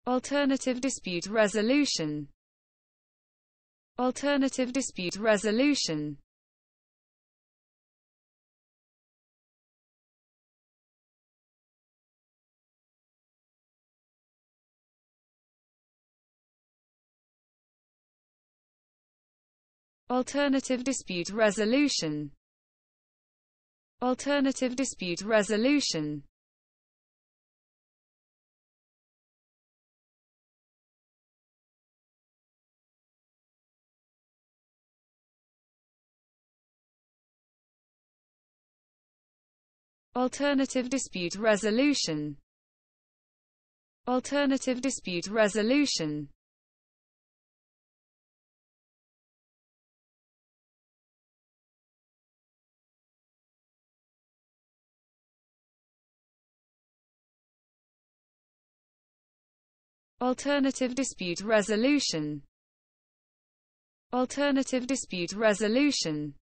Alternative dispute resolution. Alternative dispute resolution. Alternative dispute resolution. Alternative dispute resolution. Alternative dispute resolution. Alternative dispute resolution. Alternative dispute resolution. Alternative dispute resolution.